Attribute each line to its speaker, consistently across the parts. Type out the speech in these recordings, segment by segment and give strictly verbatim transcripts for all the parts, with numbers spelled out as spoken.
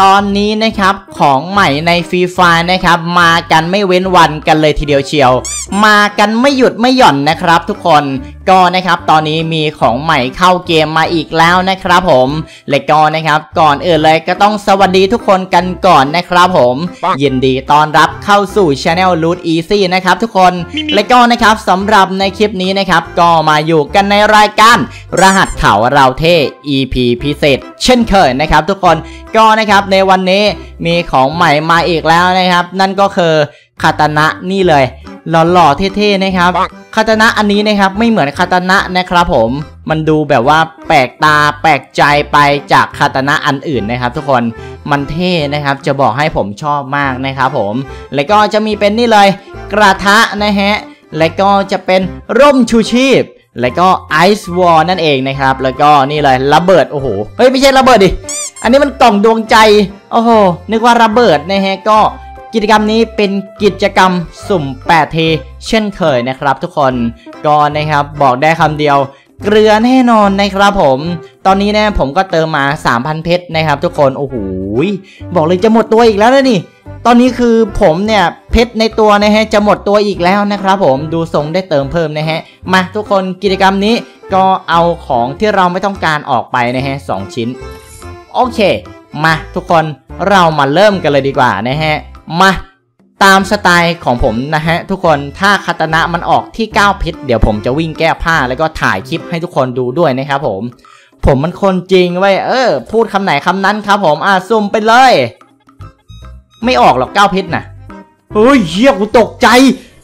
Speaker 1: ตอนนี้นะครับของใหม่ในฟรีไฟร์นะครับมากันไม่เว้นวันกันเลยทีเดียวเชียวมากันไม่หยุดไม่หย่อนนะครับทุกคนก็นะครับตอนนี้มีของใหม่เข้าเกมมาอีกแล้วนะครับผมและก็นะครับก่อนอื่นเลยก็ต้องสวัสดีทุกคนกันก่อนนะครับผมยินดีต้อนรับเข้าสู่ Channel Loot Easy นะครับทุกคนและก็นะครับสำหรับในคลิปนี้นะครับก็มาอยู่กันในรายการรหัสเขาเราเท่ อี พี พิเศษเช่นเคยนะครับทุกคนก็นะครับในวันนี้มีของใหม่มาอีกแล้วนะครับนั่นก็คือคาตานะนี่เลยหล่อๆเท่ๆนะครับคาตานะอันนี้นะครับไม่เหมือนคาตานะนะครับผมมันดูแบบว่าแปลกตาแปลกใจไปจากคาตานะอันอื่นนะครับทุกคนมันเท่นะครับจะบอกให้ผมชอบมากนะครับผมแล้วก็จะมีเป็นนี่เลยกระทะนะฮะแล้วก็จะเป็นร่มชูชีพแล้วก็ไอซ์วอลนั่นเองนะครับแล้วก็นี่เลยระเบิดโอ้โหเฮ้ยไม่ใช่ระเบิดดิอันนี้มันกล่องดวงใจโอ้โหนึกว่าระเบิดนะฮะก็กิจกรรมนี้เป็นกิจกรรมสุ่มแปดทีเช่นเคยนะครับทุกคนก็นะครับบอกได้คำเดียวเกลือแน่นอนนะครับผมตอนนี้เนี่ยผมก็เติมมา สามพัน เพชรนะครับทุกคนโอ้โหบอกเลยจะหมดตัวอีกแล้วนะนี่ตอนนี้คือผมเนี่ยเพชรในตัวนะฮะจะหมดตัวอีกแล้วนะครับผมดูทรงได้เติมเพิ่มนะฮะมาทุกคนกิจกรรมนี้ก็เอาของที่เราไม่ต้องการออกไปนะฮะสองชิ้นโอเคมาทุกคนเรามาเริ่มกันเลยดีกว่านะฮะมาตามสไตล์ของผมนะฮะทุกคนถ้าคาตานะมันออกที่เก้าเพชรเดี๋ยวผมจะวิ่งแก้ผ้าแล้วก็ถ่ายคลิปให้ทุกคนดูด้วยนะครับผมผมมันคนจริงไว้เออพูดคำไหนคำนั้นครับผมอ่ะซุ่มไปเลยไม่ออกหรอกเก้าเพชรนะเฮ้ยเหี้ยกูตกใจ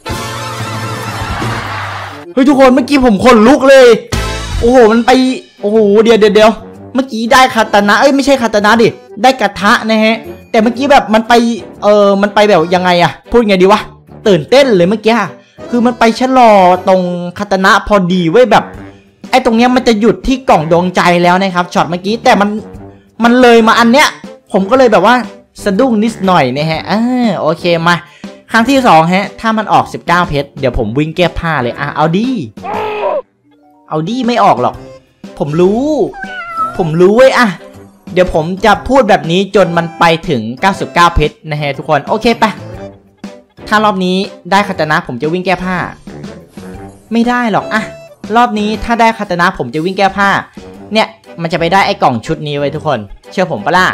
Speaker 1: เฮ้ยทุกคนเมื่อกี้ผมขนลุกเลยโอ้โหมันไปโอ้โหเดี๋ยวเดี๋ยวเดี๋ยวเมื่อกี้ได้คาตานะเอ้ยไม่ใช่คาตานะดิได้กระทะนะฮะแต่เมื่อกี้แบบมันไปเออมันไปแบบยังไงอะพูดไงดีวะตื่นเต้นเลยเมื่อกี้คือมันไปชะลอตรงคาตานะพอดีเว้ยแบบไอ้ตรงเนี้ยมันจะหยุดที่กล่องดวงใจแล้วนะครับช็อตเมื่อกี้แต่มันมันเลยมาอันเนี้ยผมก็เลยแบบว่าสะดุ้งนิดหน่อยนะฮะอ่าโอเคมาครั้งที่สองฮะถ้ามันออกสิบเก้าเพชรเดี๋ยวผมวิ่งแก้ผ้าเลยอ่ะเอาดีเอาดีไม่ออกหรอกผมรู้ผมรู้เว้ยอ่ะเดี๋ยวผมจะพูดแบบนี้จนมันไปถึงเก้าสิบเก้าเพชรนะฮะทุกคนโอเคปะถ้ารอบนี้ได้คาตานะผมจะวิ่งแก้ผ้าไม่ได้หรอกอ่ะรอบนี้ถ้าได้คาตานะผมจะวิ่งแก้ผ้าเนี่ยมันจะไปได้ไอ้กล่องชุดนี้ไว้ทุกคนเชื่อผมปะล่ะ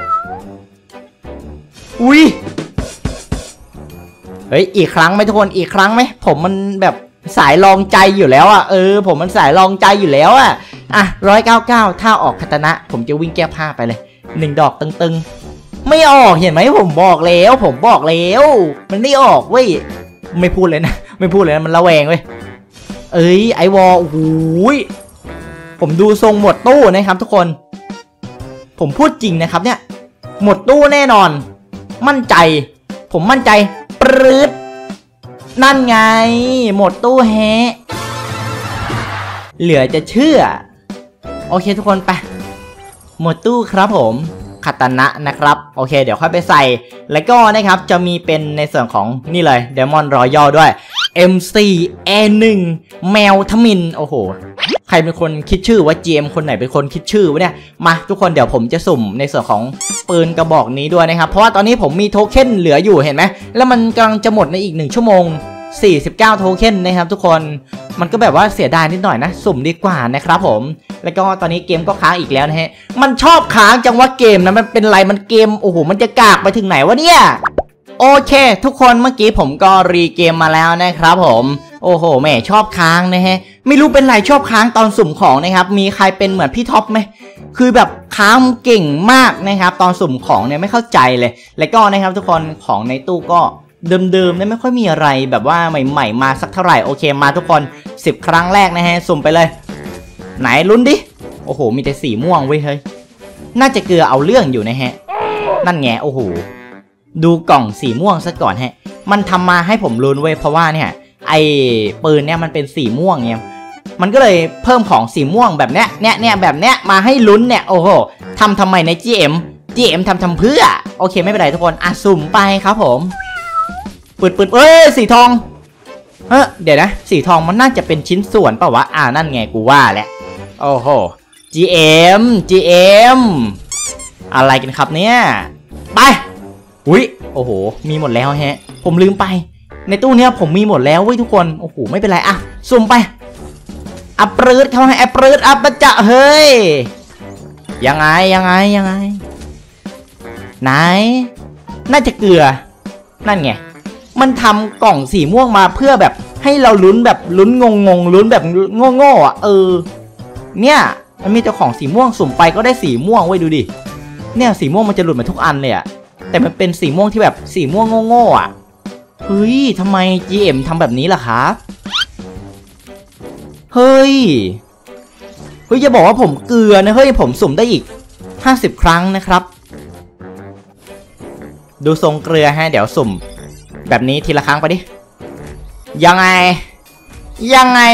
Speaker 1: อุ้ยเฮ้ยอีกครั้งไหมทุกคนอีกครั้งไหมผมมันแบบสายลองใจอยู่แล้วอ่ะเออผมมันสายลองใจอยู่แล้วอ่ะอ่ะร้อยเก้าเก้าถ้าออกคาตานะผมจะวิ่งแก้ผ้าไปเลยหนึ่งดอกตึงๆไม่ออกเห็นไหมผมบอกแล้วผมบอกแล้วมันไม่ออกเว้ยไม่พูดเลยนะไม่พูดเลยนะมันระแวงเว้ยเอ้ยไอวอลโอ้โหผมดูทรงหมดตู้นะครับทุกคนผมพูดจริงนะครับเนี่ยหมดตู้แน่นอนมั่นใจผมมั่นใจปรื๊ดนั่นไงหมดตู้แฮะเหลือจะเชื่อโอเคทุกคนไปหมดตู้ครับผมคาตานะนะครับโอเคเดี๋ยวค่อยไปใส่แล้วก็นะครับจะมีเป็นในส่วนของนี่เลย Diamond Royal ด้วย เอ็ม ซี เอ หนึ่ง แมวทมินโอ้โหใครเป็นคนคิดชื่อว่า จี เอ็ม คนไหนเป็นคนคิดชื่อวะเนี่ยมาทุกคนเดี๋ยวผมจะสุ่มในส่วนของปืนกระบอกนี้ด้วยนะครับเพราะว่าตอนนี้ผมมีโทเค็นเหลืออยู่เห็นไหมแล้วมันกำลังจะหมดในอีกหนึ่งชั่วโมงสี่สิบเก้าโทเค็นนะครับทุกคนมันก็แบบว่าเสียดายนิดหน่อยนะสุ่มดีกว่านะครับผมแล้วก็ตอนนี้เกมก็ค้างอีกแล้วนะฮะมันชอบค้างจังว่าเกมนะมันเป็นไรมันเกมโอ้โหมันจะกากไปถึงไหนวะเนี่ยโอเคทุกคนเมื่อกี้ผมก็รีเกมมาแล้วนะครับผมโอ้โหแม่ชอบค้างนะฮะไม่รู้เป็นไรชอบค้างตอนสุ่มของนะครับมีใครเป็นเหมือนพี่ท็อปไหมคือแบบค้างเก่งมากนะครับตอนสุ่มของเนี่ยไม่เข้าใจเลยแล้วก็นะครับทุกคนของในตู้ก็เดิมๆเนี่ยไม่ค่อยมีอะไรแบบว่าใหม่ๆมาสักเท่าไหร่โอเคมาทุกคนสิบครั้งแรกนะฮะสุ่มไปเลยไหนลุ้นดิโอ้โหมีแต่สีม่วงเว้ยเฮ้ยน่าจะเกลือเอาเรื่องอยู่นะฮะนั่นไงโอ้โหดูกล่องสีม่วงซะก่อนฮะมันทำมาให้ผมลุ้นเว้ยเพราะว่าเนี่ยไอ้ปืนเนี่ยมันเป็นสีม่วงเนี่ยมันก็เลยเพิ่มของสีม่วงแบบเนี้ยเนี้ยเนี้ยแบบเนี้ยมาให้ลุ้นเนี่ยโอ้โหทำทำไมใน จี เอ็ม จี เอ็ม ทำทำเพื่อโอเคไม่เป็นไรทุกคนอ่ะสุ่มไปครับผมปืดปืดเอ้ยสีทองเฮ้ยเดี๋ยวนะสีทองมันน่าจะเป็นชิ้นส่วนเปล่าวะอ่านั่นไงกูว่าแหละโอ้โห จี เอ็ม จี เอ็มอะไรกันครับเนี่ยไปอุ้ยโอ้โหมีหมดแล้วฮะผมลืมไปในตู้เนี้ยผมมีหมดแล้วเว้ยทุกคนโอ้โหไม่เป็นไรอะสุ่มไปอัปปรืดเขาให้อัปปรืดอัปปะจะเฮ้ยยังไงยังไงยังไงไหนน่าจะเกลือนั่นไงมันทำกล่องสีม่วงมาเพื่อแบบให้เราลุ้นแบบลุ้นงงงลุ้นแบบโง่ๆอ่ะเออเนี่ยมันมีเจ้าของสีม่วงสุ่มไปก็ได้สีม่วงไว้ดูดิเนี่ยสีม่วงมันจะหลุดมาทุกอันเลยอ่ะแต่มันเป็นสีม่วงที่แบบสีม่วงโง่ๆอ่ะเฮ้ยทำไม จี เอ็ม ทำแบบนี้ล่ะครับเฮ้ยเฮ้ยจะบอกว่าผมเกลือนะเฮ้ยผมสุ่มได้อีกห้าสิบครั้งนะครับดูทรงเกลือฮะเดี๋ยวสุ่มแบบนี้ทีละครั้งไปดิยังไงยังไง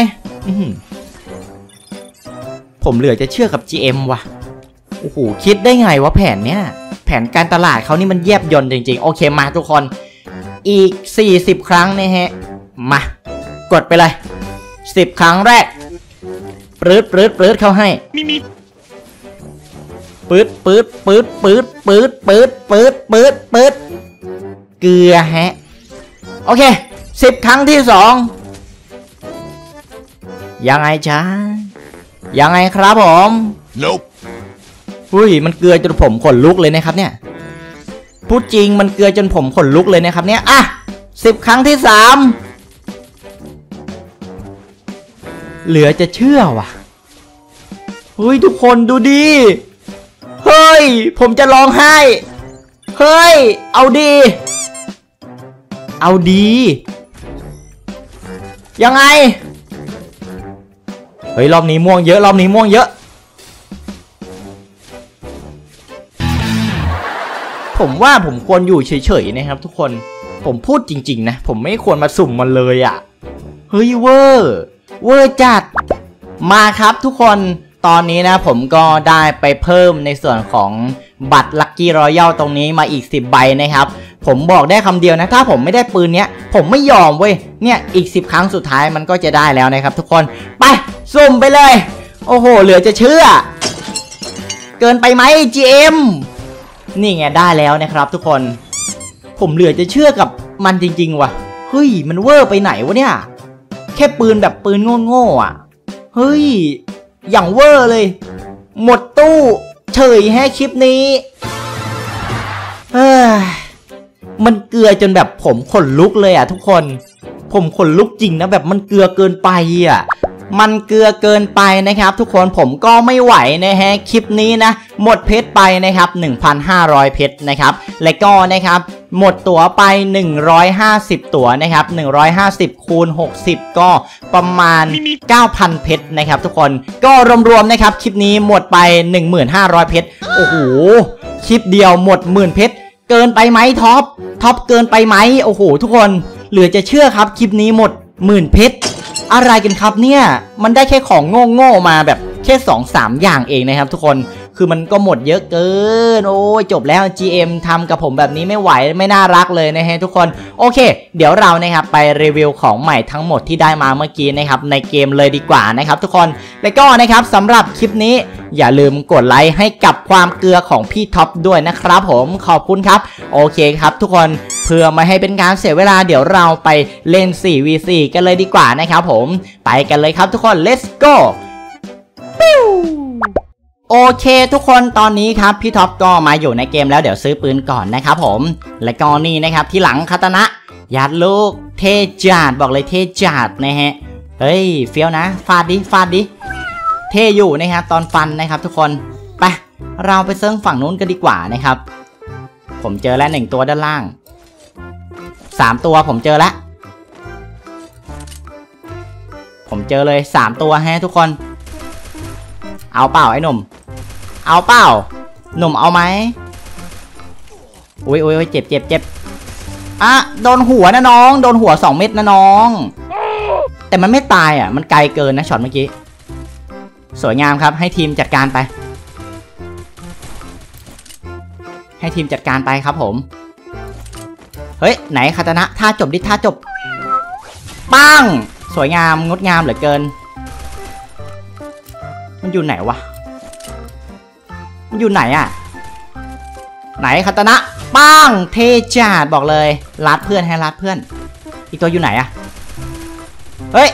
Speaker 1: ผมเหลือจะเชื่อกับ จี เอ็ม ว่ะโอ้โหคิดได้ไงวะแผนเนี้ยแผนการตลาดเขานี่มันแยบยลจริงๆโอเคมาทุกคนอีกสี่สิบครั้งนะฮะมากดไปเลยสิบครั้งแรกปรืดปรืดปรืดเข้าให้ปืดปืดปืดปืดปืดปืดปืดปืดปืดเกลือฮะโอเคสิบครั้งที่สองยังไงจ้ายังไงครับผม
Speaker 2: nope
Speaker 1: อุ้ยมันเกลือจนผมขนลุกเลยนะครับเนี่ยพูดจริงมันเกลือจนผมขนลุกเลยนะครับเนี่ยอ่ะสิบครั้งที่สามเหลือจะเชื่อว่ะเฮ้ยทุกคนดูดิเฮ้ยผมจะร้องไห้เฮ้ยเอาดีเอาดียังไงเฮ้ยรอบนี้ม่วงเยอะรอบนี้ม่วงเยอะผมว่าผมควรอยู่เฉยๆนะครับทุกคนผมพูดจริงๆนะผมไม่ควรมาสุ่มมันเลยอ่ะเฮ้ยเวอร์เวอร์จัดมาครับทุกคนตอนนี้นะผมก็ได้ไปเพิ่มในส่วนของบัตรลัคกี้รอยัลตรงนี้มาอีกสิบใบนะครับผมบอกได้คำเดียวนะถ้าผมไม่ได้ปืนเนี้ยผมไม่ยอมเว้ยเนี่ยอีกสิบครั้งสุดท้ายมันก็จะได้แล้วนะครับทุกคนไปสุ่มไปเลยโอ้โหเหลือจะเชื่อเกินไปไหม จี เอ็ม นี่ไงได้แล้วนะครับทุกคนผมเหลือจะเชื่อกับมันจริงๆว่ะเฮ้ยมันเวอร์ไปไหนวะเนี่ยแค่ปืนแบบปืนโง่ๆอ่ะเฮ้ยอย่างเวอร์เลยหมดตู้เฉยแฮะคลิปนี้เฮ้ยมันเกลือจนแบบผมขนลุกเลยอ่ะทุกคนผมขนลุกจริงนะแบบมันเกลือเกินไปอ่ะมันเกลือเกินไปนะครับทุกคนผมก็ไม่ไหวนะฮะคลิปนี้นะหมดเพชรไปนะครับ หนึ่งพันห้าร้อย เพชรนะครับและก็นะครับหมดตั๋วไปหนึ่งร้อยห้าสิบตั๋วนะครับหนึ่งร้อยห้าสิบคูณหกสิบก็ประมาณ เก้าพัน เพชรนะครับทุกคนก็รวมๆนะครับคลิปนี้หมดไป หนึ่งพันห้าร้อย เพชรโอ้โหคลิปเดียวหมดหมื่นเพชรเกินไปไหมท็อปท็อปเกินไปไหมโอ้โหทุกคนเหลือจะเชื่อครับคลิปนี้หมดหมื่นเพชรอะไรกันครับเนี่ยมันได้แค่ของโง่ๆมาแบบแค่ สองสาม อย่างเองนะครับทุกคนคือมันก็หมดเยอะเกินโอ้ยจบแล้ว จี เอ็ม ทำกับผมแบบนี้ไม่ไหวไม่น่ารักเลยนะฮะทุกคนโอเคเดี๋ยวเรานะครับไปรีวิวของใหม่ทั้งหมดที่ได้มาเมื่อกี้นะครับในเกมเลยดีกว่านะครับทุกคนและก็นะครับสำหรับคลิปนี้อย่าลืมกดไลค์ให้กับความเกลือของพี่ท็อปด้วยนะครับผมขอบคุณครับโอเคครับทุกคนเพื่อไม่ให้เป็นการเสียเวลาเดี๋ยวเราไปเล่น โฟร์ วี โฟร์ กันเลยดีกว่านะครับผมไปกันเลยครับทุกคน let's go โอเคทุกคนตอนนี้ครับพี่ท็อปก็มาอยู่ในเกมแล้วเดี๋ยวซื้อปืนก่อนนะครับผมและก็นี่นะครับที่หลังคาตานะยัดลูกเทจัดบอกเลยเทจัดนะฮะเฮ้ยเฟี้ยวนะฟาดดิฟาดดิเทอยู่นะครับตอนฟันนะครับทุกคนไปเราไปเซิร์ฟฝั่งนู้นกันดีกว่านะครับผมเจอแล้วหนึ่งตัวด้านล่างสามตัวผมเจอแล้วผมเจอเลยสามตัวฮะทุกคนเอาเปล่าไอ้หนุ่มเอาเปล่าหนุ่มเอาไหมอุ้ยอุ้ยเจ็บเจ็บเจ็บอ่ะโดนหัวนะน้องโดนหัวสองเม็ดนะน้องแต่มันไม่ตายอ่ะมันไกลเกินนะช็อตเมื่อกี้สวยงามครับให้ทีมจัดการไปให้ทีมจัดการไปครับผมเฮ้ยไหนคาตานะท่าจบดิท่าจบปังสวยงามงดงามเหลือเกินมันอยู่ไหนวะมันอยู่ไหนอ่ะไหนคาตานะป้างเทจัดบอกเลยรัดเพื่อนให้รัดเพื่อนอีกตัวอยู่ไหนอะเฮ้ย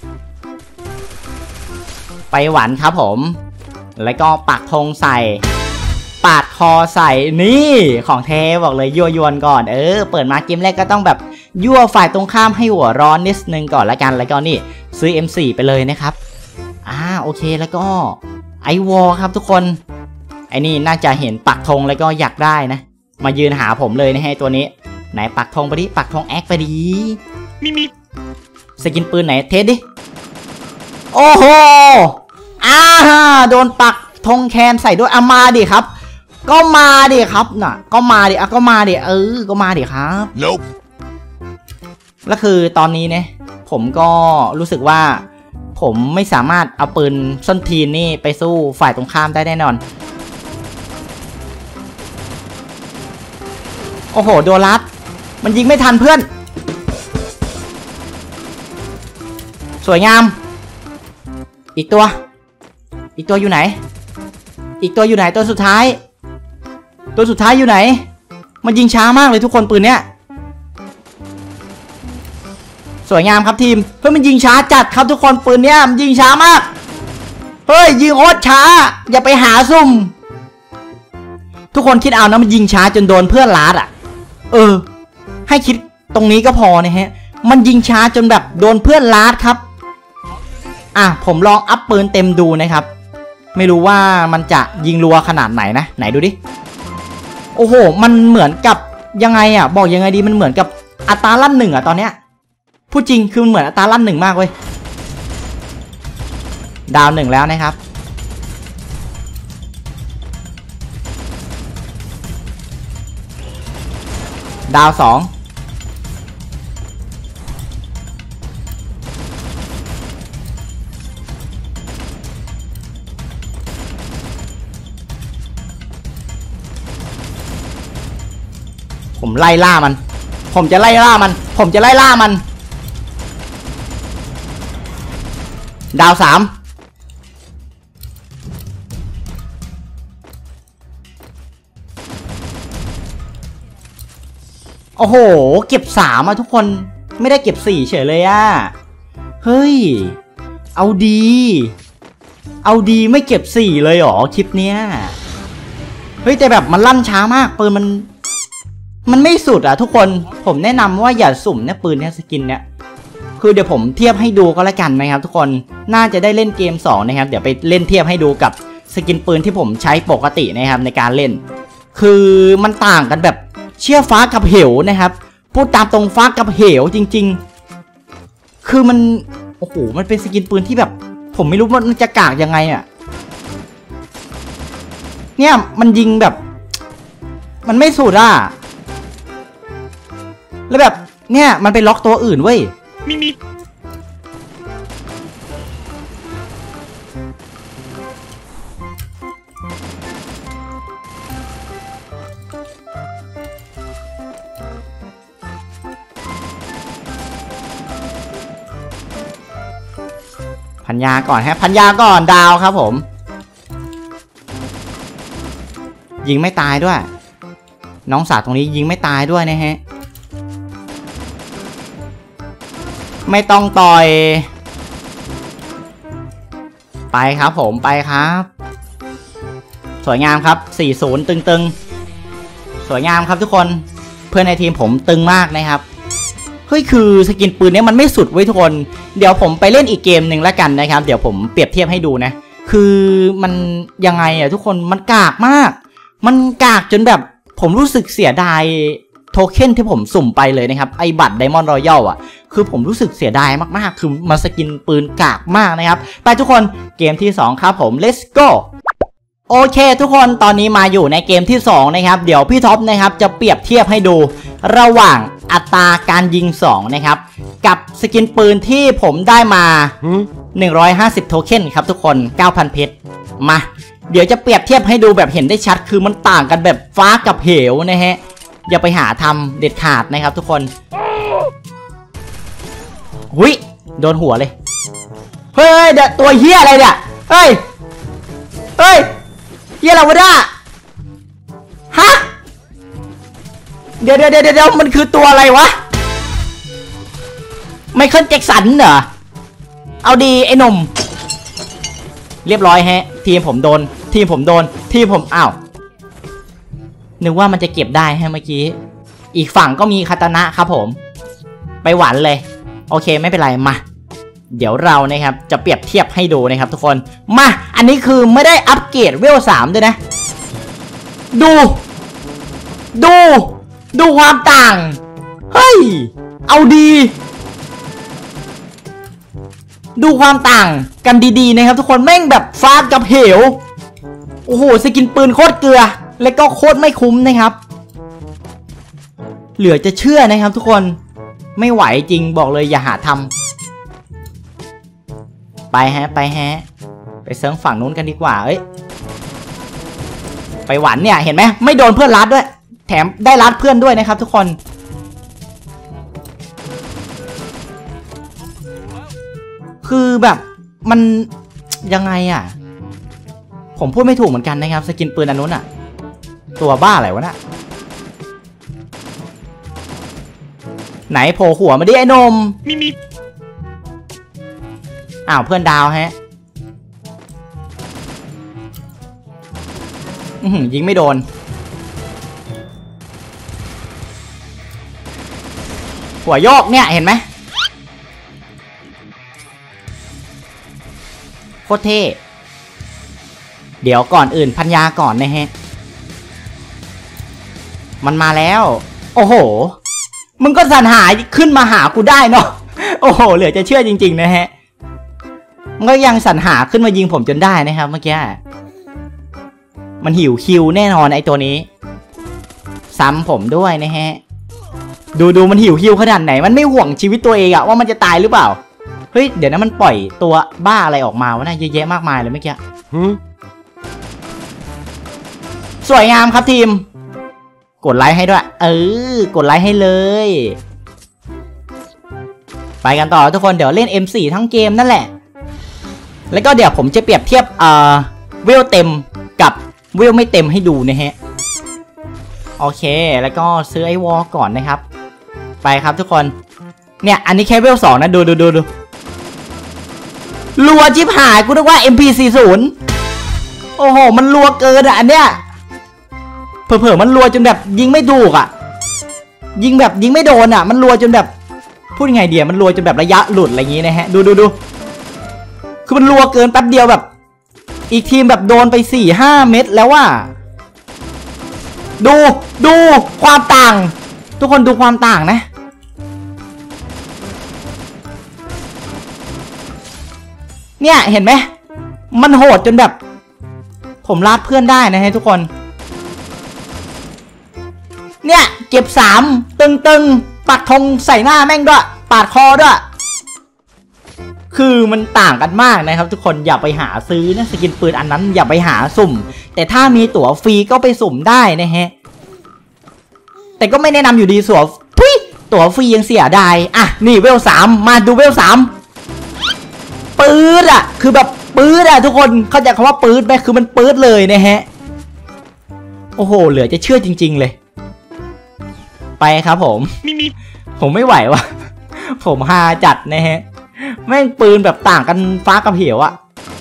Speaker 1: ไปหวานครับผมแล้วก็ปักธงใส่ปาดคอใส่นี่ของเทบอกเลยยั่วยวนก่อนเออเปิดมาเกมแรกก็ต้องแบบยั่วฝ่ายตรงข้ามให้หัวร้อนนิดนึงก่อนละกันแล้วก็นี่ซื้อ เอ็ม โฟร์ ไปเลยนะครับอ่าโอเคแล้วก็ไอวอลครับทุกคนไอนี่น่าจะเห็นปักธงแล้วก็อยากได้นะมายืนหาผมเลยนะให้ตัวนี้ไหนปักธงไปดิปักธงแอคไปดิมีมีสกินปืนไหนเทสดิโอ้โหอ่าโดนปักธงแคนใส่ด้วยอามาดิครับก็มาดิครับน่ะก็มาดิอ่ะก็มาดิเออก็มาดิครับ nope. แล้วคือตอนนี้เนี่ยผมก็รู้สึกว่าผมไม่สามารถเอาปืนส้นทีนนี่ไปสู้ฝ่ายตรงข้ามได้แน่นอนโอ้โหโดนรัดมันยิงไม่ทันเพื่อนสวยงามอีกตัวอีกตัวอยู่ไหนอีกตัวอยู่ไหนตัวสุดท้ายตัวสุดท้ายอยู่ไหนมันยิงช้ามากเลยทุกคนปืนเนี้ยสวยงามครับทีมเพื่อมันยิงช้าจัดครับทุกคนปืนเนี้ยมันยิงช้ามากเฮ้ยยิงโคตรช้าอย่าไปหาซุ่มทุกคนคิดเอานะมันยิงช้าจนโดนเพื่อนลาดอ่ะเออให้คิดตรงนี้ก็พอนะฮะมันยิงช้าจนแบบโดนเพื่อนลาดครับอ่ะผมลองอัพปืนเต็มดูนะครับไม่รู้ว่ามันจะยิงรัวขนาดไหนนะไหนดูดิโอ้โหมันเหมือนกับยังไงอ่ะบอกยังไงดีมันเหมือนกับอัตราลั่นหนึ่งอ่ะตอนเนี้ยพูดจริงคือมันเหมือนอัตราลั่นหนึ่งมากเว้ยดาวหนึ่งแล้วนะครับดาวสองผมไล่ล่ามันผมจะไล่ล่ามันผมจะไล่ล่ามันดาวสามโอ้โหเก็บสามอะทุกคนไม่ได้เก็บสี่เฉยเลยอะเฮ้ยเอาดีเอาดีไม่เก็บสี่เลยหรอคลิปเนี้ยเฮ้ยแต่แบบมันลั่นช้ามากปืนมันมันไม่สุดอะทุกคนผมแนะนำว่าอย่าสุ่มเนี่ยปืนเนี่ยสกินเนี่ยคือเดี๋ยวผมเทียบให้ดูก็แล้วกันนะครับทุกคนน่าจะได้เล่นเกมสองนะครับเดี๋ยวไปเล่นเทียบให้ดูกับสกินปืนที่ผมใช้ปกตินะครับในการเล่นคือมันต่างกันแบบเชี่ยฟ้ากับเหวนะครับพูดตามตรงฟ้ากับเหวจริงๆคือมันโอ้โหมันเป็นสกินปืนที่แบบผมไม่รู้ว่ามันจะกากยังไงอะเนี่ยมันยิงแบบมันไม่สุดอะแล้วแบบเนี่ยมันไปล็อกตัวอื่นเว้ยมีมีพันยาก่อนฮะพันยาก่อนดาวครับผมยิงไม่ตายด้วยน้องสาวตรงนี้ยิงไม่ตายด้วยนะฮะไม่ต้องต่อยไปครับผมไปครับสวยงามครับสี่ศูนย์ตึงๆสวยงามครับทุกคนเพื่อนในทีมผมตึงมากนะครับเฮ้ยคือสกินปืนนี้มันไม่สุดไว้ทุกคนเดี๋ยวผมไปเล่นอีกเกมหนึ่งแล้วกันนะครับเดี๋ยวผมเปรียบเทียบให้ดูนะคือมันยังไงอ่ะทุกคนมันกากมากมันกากจนแบบผมรู้สึกเสียดายโทเค็นที่ผมสุ่มไปเลยนะครับไอบัตรไดมอนด์รอยัลอ่ะคือผมรู้สึกเสียดายมากๆคือมาสกินปืนกากมากนะครับไปทุกคนเกมที่สองครับผม let's go โอเคทุกคนตอนนี้มาอยู่ในเกมที่สองนะครับเดี๋ยวพี่ท็อปนะครับจะเปรียบเทียบให้ดูระหว่างอัตราการยิงสองนะครับกับสกินปืนที่ผมได้มาหนึ่งร้อยห้าสิบโทเค็นครับทุกคน เก้าพัน เพชรมาเดี๋ยวจะเปรียบเทียบให้ดูแบบเห็นได้ชัดคือมันต่างกันแบบฟ้ากับเหวนะฮะอย่าไปหาทำเด็ดขาดนะครับทุกคนหุยโดนหัวเลยเฮ้ยเดี๋ยวตัวเหี้ยอะไรเนี่ยเฮ้ยเฮ้ยเหี้ยอะไรวะเนี่ยฮะเดี๋ยวเดี๋ยวเดี๋ยวเดี๋ยวมันคือตัวอะไรวะไมเคิลแจ็คสันเหรอเอาดีไอ้หนุ่มเรียบร้อยฮะทีมผมโดนทีมผมโดนทีมผมอ้าวนึกว่ามันจะเก็บได้ฮะเมื่อกี้อีกฝั่งก็มีคาตานะครับผมไปหวานเลยโอเคไม่เป็นไรมาเดี๋ยวเรานะครับจะเปรียบเทียบให้ดูนะครับทุกคนมาอันนี้คือไม่ได้อัปเกรดเวลสามด้วยนะดูดูดูความต่างเฮ้ยเอาดีดูความต่างกันดีๆนะครับทุกคนแม่งแบบฟาดกับเหวโอ้โหสกินปืนโคตรเกลือและก็โคตรไม่คุ้มนะครับเหลือจะเชื่อนะครับทุกคนไม่ไหวจริงบอกเลยอย่าหาทำไปฮะไปฮะไปเซิร์ฟฝั่งนู้นกันดีกว่าเอ้ยไปหวานเนี่ยเห็นไหมไม่โดนเพื่อนรัดด้วยแถมได้รัดเพื่อนด้วยนะครับทุกคนคือแบบมันยังไงอ่ะผมพูดไม่ถูกเหมือนกันนะครับสกินปืนอันนู้นอ่ะตัวบ้าอะไรวะน่ะไหนโผล่หัวมาดิไอ้นมมีมีอ้าวเพื่อนดาวฮะยิงไม่โดนหัวโยกเนี่ยเห็นไหมโคตรเท่เดี๋ยวก่อนอื่นพันยาก่อนนะฮะมันมาแล้วโอ้โหมึงก็สรรหาขึ้นมาหากูได้เนาะโอ้โหเหลือจะเชื่อจริงๆนะฮะมันก็ยังสรรหาขึ้นมายิงผมจนได้นะครับเมื่อกี้มันหิวคิวแน่นอนไอ้ตัวนี้ซ้ำผมด้วยนะฮะดูดูมันหิวคิวขนาดไหนมันไม่ห่วงชีวิตตัวเองอะว่ามันจะตายหรือเปล่าเฮ้ยเดี๋ยวนะมันปล่อยตัวบ้าอะไรออกมาวะนะเยอะแยะมากมายเลยเมื่อกี้สวยงามครับทีมกดไลค์ให้ด้วยเออกดไลค์ให้เลยไปกันต่อทุกคนเดี๋ยวเล่น เอ็ม โฟร์ ทั้งเกมนั่นแหละแล้วก็เดี๋ยวผมจะเปรียบเทียบเอ่อเวลเต็มกับเวลไม่เต็มให้ดูนะฮะโอเคแล้วก็ซื้อไอวอลก่อนนะครับไปครับทุกคนเนี่ยอันนี้แค่เวลสองนะดูดูดูดูรัวชิบหายกูนึกว่า เอ็ม พี สี่สิบ โอ้โหมันรัวเกินอ่ะอันเนี้ยเผลอๆมันรัวจนแบบยิงไม่ถูกอ่ะยิงแบบยิงไม่โดนอ่ะมันรัวจนแบบพูดยังไงเดียวมันรัวจนแบบระยะหลุดอะไรอย่างงี้นะฮะดูดูดูคือมันรัวเกินแป๊บเดียวแบบอีกทีมแบบโดนไป สี่ห้า เม็ดแล้วว่าดูดูความต่างทุกคนดูความต่างนะเนี่ยเห็นไหมมันโหดจนแบบผมลาดเพื่อนได้นะฮะทุกคนเนี่ยเก็บสามตึงๆปักธงใส่หน้าแม่งด้วยปาดคอด้วยคือมันต่างกันมากนะครับทุกคนอย่าไปหาซื้อนะสกินปืนอันนั้นอย่าไปหาสุ่มแต่ถ้ามีตั๋วฟรีก็ไปสุ่มได้นะฮะแต่ก็ไม่แนะนำอยู่ดีสวทุยตั๋วฟรียังเสียดายอ่ะนี่เวลสามมาดูเวลสามปื๊ดอ่ะคือแบบปื๊ดอ่ะทุกคนเข้าใจคำว่าปื๊ดไหมคือมันปื๊ดเลยนะฮะโอ้โหเหลือจะเชื่อจริงๆเลยไปครับผมผมไม่ไหวว่ะผมฮาจัดนะฮะแม่งปืนแบบต่างกันฟ้ากับเหวอะ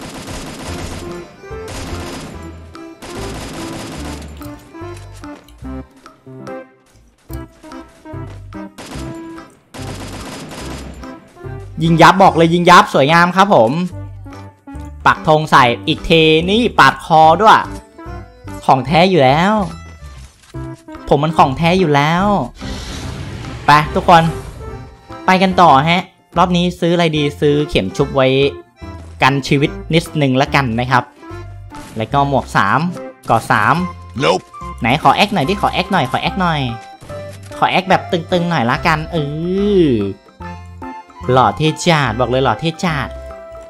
Speaker 1: ยิงยับบอกเลยยิงยับสวยงามครับผมปักธงใส่อีกเทนี่ปาดคอด้วยของแท้อยู่แล้วผมมันของแท้อยู่แล้วไปทุกคนไปกันต่อฮะรอบนี้ซื้ออะไรดีซื้อเข็มชุบไว้กันชีวิตนิดหนึ่งละกันนะครับแล้วก็หมวกสามก่อสาม nope. ไหนขอแอคหน่อยดิขอแอคหน่อยขอแอคหน่อยขอแอคแบบตึงๆหน่อยละกันเออหล่อเท่จัดบอกเลยหล่อเท่จัด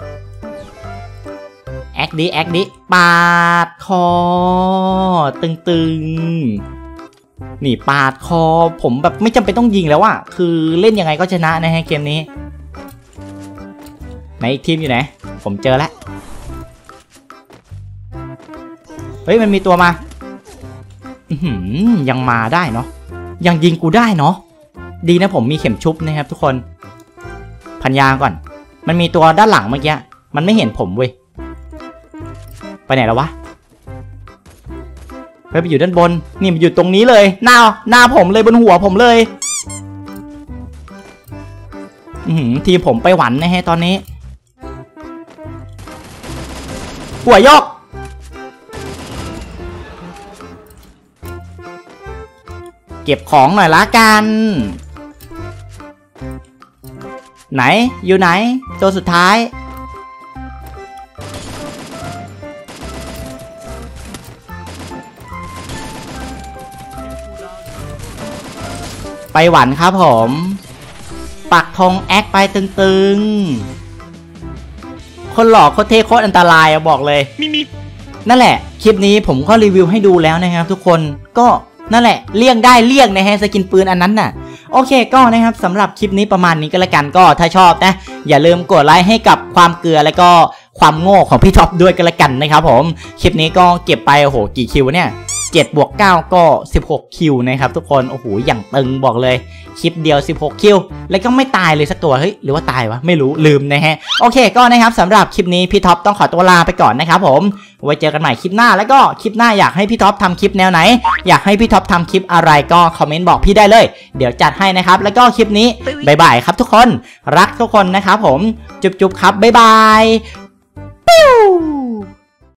Speaker 1: แอคดิแอคดิปาดคอตึงๆนี่ปาดคอผมแบบไม่จำเป็นต้องยิงแล้วอะคือเล่นยังไงก็ชนะนะฮะเกมนี้ไหนอีกทีมอยู่ไหนผมเจอแล้วเฮ้ยมันมีตัวมาอื้อหือยังมาได้เนาะยังยิงกูได้เนาะดีนะผมมีเข็มชุบนะครับทุกคนพันยาก่อนมันมีตัวด้านหลังเมื่อกี้มันไม่เห็นผมเว้ยไปไหนแล้ววะไปไปอยู่ด้านบนนี่มันอยู่ตรงนี้เลยหน้าหน้าผมเลยบนหัวผมเลยอือทีผมไปหวันนะฮะตอนนี้หัวยกเก็บของหน่อยละกันไหนอยู่ไหนตัวสุดท้ายไปหวันครับผมปักธงแอคไปตึงๆคนหลอกโคตรเท่โคตรอันตรายอะบอกเลยนั่นแหละคลิปนี้ผมก็รีวิวให้ดูแล้วนะครับทุกคนก็นั่นแหละเลี่ยงได้เลี่ยงนะฮะสกินปืนอันนั้นน่ะโอเคก็นะครับสำหรับคลิปนี้ประมาณนี้ก็แล้วกันก็ถ้าชอบนะอย่าลืมกดไลค์ให้กับความเกลือและก็ความโง่ของพี่ท็อปด้วยกันละกันนะครับผมคลิปนี้ก็เก็บไปโอ้โหกี่คิวเนี่ยเจ็ดบวกเก้าก็สิบหกคิวนะครับทุกคนโอ้โหอย่างตึงบอกเลยคลิปเดียวสิบหกคิวแล้วก็ไม่ตายเลยสักตัวเฮ้ยหรือว่าตายวะไม่รู้ลืมนะฮะโอเคก็นะครับสำหรับคลิปนี้พี่ท็อปต้องขอตัวลาไปก่อนนะครับผมไว้เจอกันใหม่คลิปหน้าแล้วก็คลิปหน้าอยากให้พี่ท็อปทำคลิปแนวไหนอยากให้พี่ท็อปทำคลิปอะไรก็คอมเมนต์บอกพี่ได้เลยเดี๋ยวจัดให้นะครับแล้วก็คลิปนี้บ๊ายบายครับทุกคนรักทุกคนนะครับผมจุ๊บๆครับบ๊ายบายปิ้ว